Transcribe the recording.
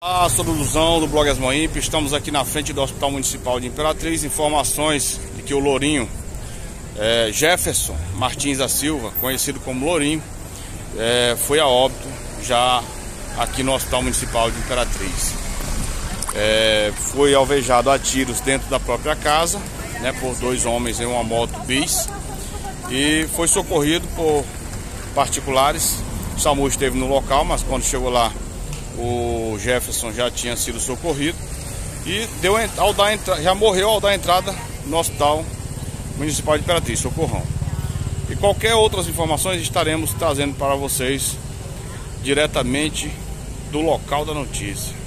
A Luzão do blog Asmoimp, estamos aqui na frente do Hospital Municipal de Imperatriz. Informações de que o Lourinho Jefferson Martins da Silva, conhecido como Lourinho, foi a óbito já aqui no Hospital Municipal de Imperatriz. Foi alvejado a tiros dentro da própria casa, por dois homens em uma moto bis, e foi socorrido por particulares. O SAMU esteve no local, mas quando chegou lá, o Jefferson já tinha sido socorrido e já morreu ao dar entrada no Hospital Municipal de Imperatriz, Socorrão. E qualquer outras informações estaremos trazendo para vocês diretamente do local da notícia.